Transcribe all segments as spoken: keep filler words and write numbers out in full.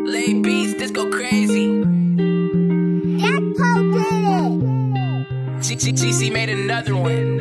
Lay beats, this go crazy. That Poe did it. G G G C made another one.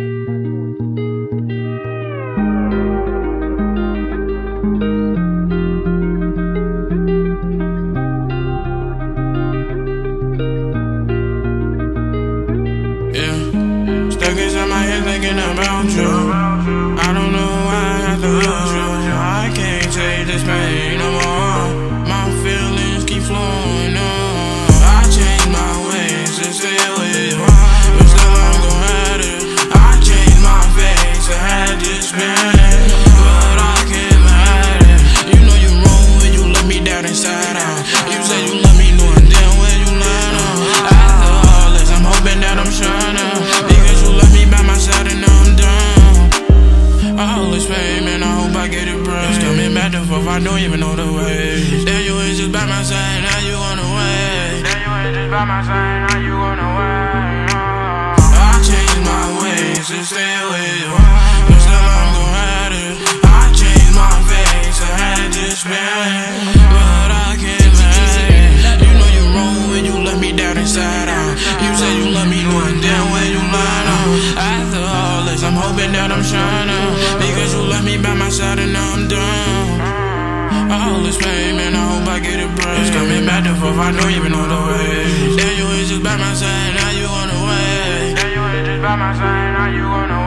Yeah, stuck inside my head thinking about you. I don't know why I have to lose you. I can't take this pain no more. My feelings keep flowing on. I changed my ways to stay with you, but still I'm gon' have it. I changed my face, I had this pain, but I can't hide it. You know you wrong when you let me down inside out. You say you love me, knowing damn well you lying on. After all this, I'm hoping that I'm shining, because you left me by my side and now I'm done. All this pain, man, I hope I get it right. It's coming back and forth, I don't even know the way. Then you was just by my side, now you on the way. Then you was just by my side, now you on the way. Oh. I changed my ways to stay with you, but still I'm gon' hide it. I changed my face, I had this pain, but I can't hide it. You know you're wrong when you let me down inside out. You say you love me, knowing damn well you lying on. After all this, I'm hoping that I'm shining, because you left me by my side and now I'm done. All this pain, man, I hope I get it right. It's coming back and forth, I don't even know the way. Then you was just by my side, now you on the way. Then you was just by my side, now you on the way.